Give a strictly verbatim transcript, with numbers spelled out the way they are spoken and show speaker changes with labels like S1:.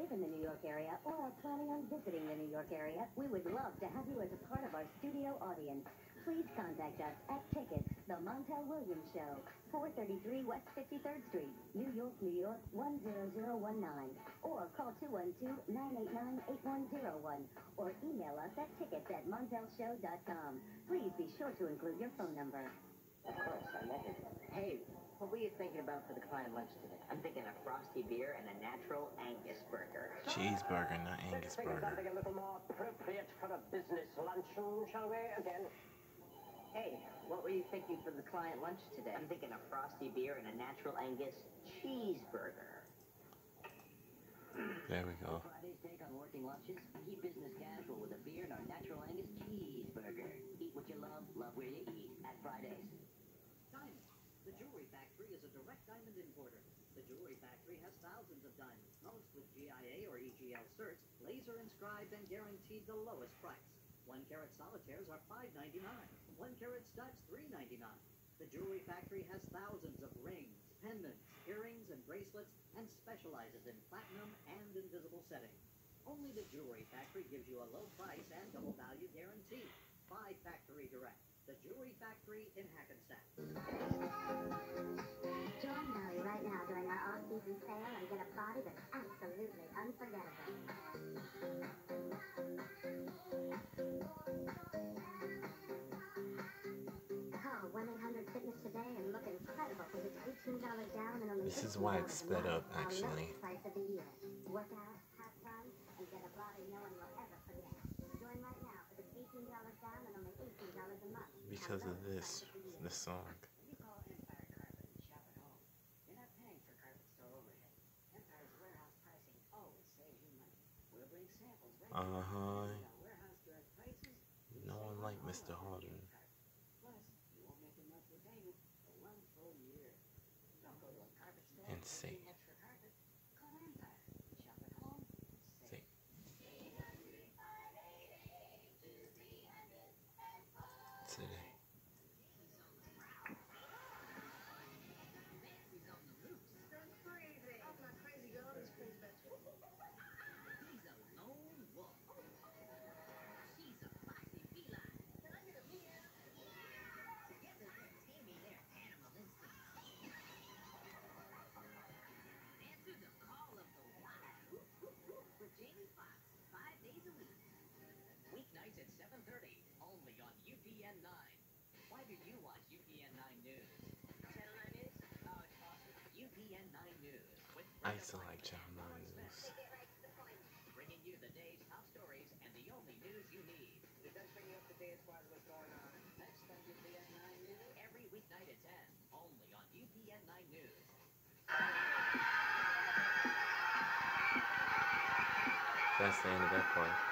S1: live in the New York area or are planning on visiting the New York area, we would love to have you as a part of our studio audience. Please contact us at Tickets, The Montel Williams Show, four thirty-three West fifty-third Street, New York, New York, one zero zero one nine. Or call two one two, nine eight nine, eight one zero one. Or email us at tickets at montel show dot com. Please be sure to include your phone number.
S2: Of course, I met him. Hey, what were you thinking about for the client lunch today? I'm thinking a frosty beer and a natural Angus burger.
S3: Cheeseburger, not Angus
S4: Let's think of
S3: burger.
S4: something a little more appropriate for a business luncheon, shall we? Again.
S2: Hey, what were you thinking for the client lunch today? I'm thinking a frosty beer and a natural Angus cheeseburger.
S3: There we go.
S2: Friday's take on working lunches. Keep business casual with a beer and our natural Angus cheeseburger. Eat what you love, love where you eat at Fridays.
S5: Diamond. The Jewelry Factory is a direct diamond importer. The Jewelry Factory has thousands of diamonds, most with G I A or E G L certs, laser inscribed and guaranteed the lowest price. One carat solitaires are five ninety-nine. One carat studs three ninety-nine. The Jewelry Factory has thousands of rings, pendants, earrings, and bracelets, and specializes in platinum and invisible settings. Only the Jewelry Factory gives you a low price and double value guarantee. Buy Factory Direct. The Jewelry Factory in Hackensack.
S1: Join Bally right now during our all-season sale and get a party that's absolutely unforgettable. Call one eight hundred fitness today and look incredible with its eighteen dollars down and only
S3: This is why it's sped up, actually.
S1: Price of the year. Work out, have fun, and get a body no one will ever forget. Join right now for the eighteen dollars down and only eighteen dollars a month.
S3: Because of this, this song.
S2: You call Empire Carpet and shop at home. You're not paying for carpet store overhead. Empire's warehouse pricing always saves you money. We'll bring samples right
S3: Uh huh.
S2: now. Warehouse direct prices.
S3: No one like Mister Hauldren.
S2: Plus, you won't make a monthly payment for one full year. Don't go to a carpet store.
S3: And safe.
S2: Extra carpet. Call Empire. Shop at home.
S3: Safe. Today.
S5: Weeknights at seven thirty, only on U P N nine. Why do you watch U P N nine News? Channel nine News? Oh, it's awesome. U P N nine News. With
S3: I used to like Channel nine News.
S5: bringing you the day's top stories and the only news you need.
S4: It does bring you up to date as far as what's going on.
S5: Next on U P N nine News. Every weeknight at ten, only on U P N nine News.
S3: That's the end of that part.